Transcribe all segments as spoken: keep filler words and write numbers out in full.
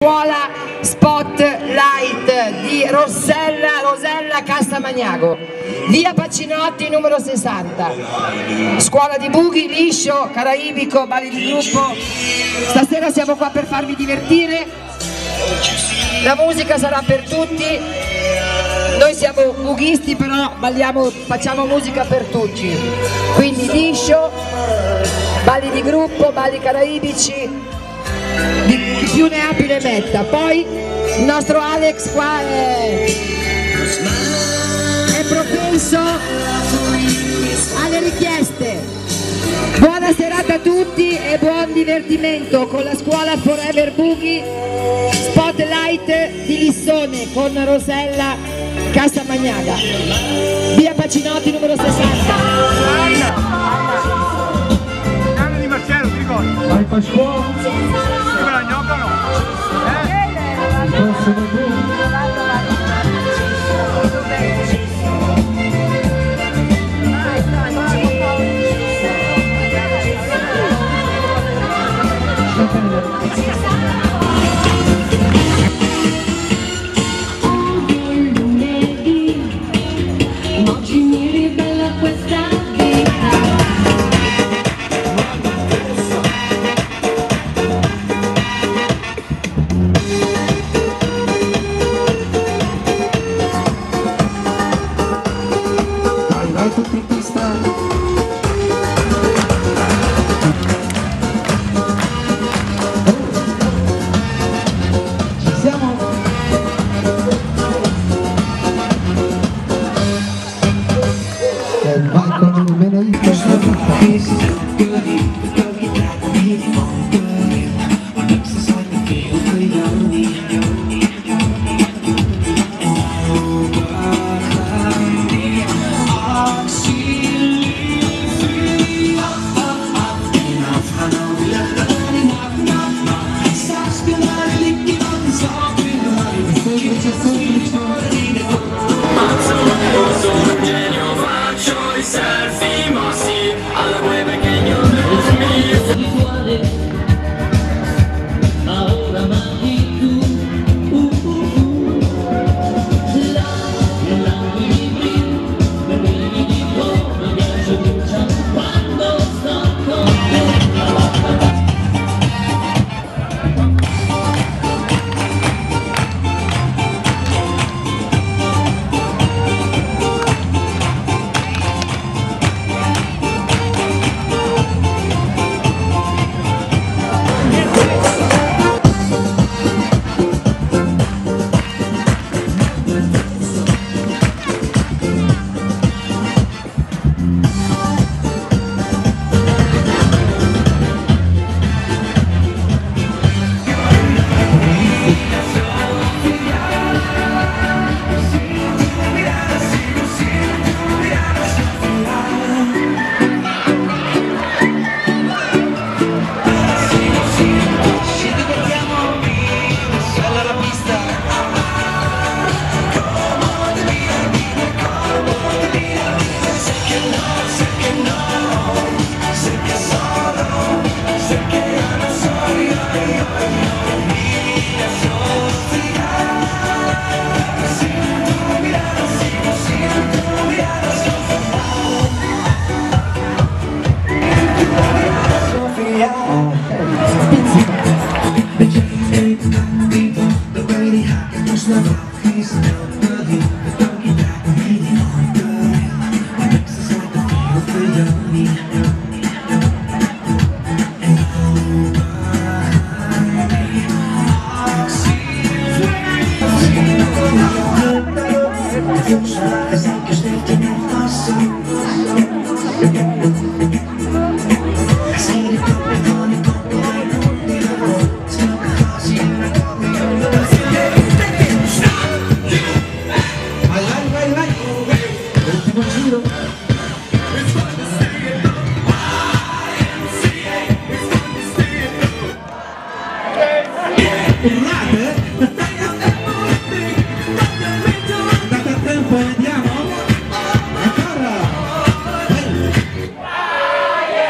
Scuola Spotlight di Rossella Rosella Castamagnago, via Pacinotti numero sessanta. Scuola di bughi, liscio, caraibico, balli di gruppo. Stasera siamo qua per farvi divertire, la musica sarà per tutti. Noi siamo bughisti, però balliamo, facciamo musica per tutti, quindi liscio, balli di gruppo, balli caraibici, di chi più ne ha più ne metta. Poi il nostro Alex qua è, è propenso alle richieste. Buona serata a tutti e buon divertimento con la scuola Forever Boogie Spotlight di Lissone con Rosella Castamagnaga, via Pacinotti numero sessanta. Anno di Marcello, ti ricordi? Vai Pasquale! Come la gnocca o no? Eh? Prossimo punto! Tutti in pista. Ci siamo? E vai con il menolito sulla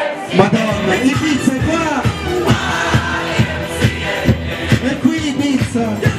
Madonna, Ibiza è qua! E qui Ibiza! pista.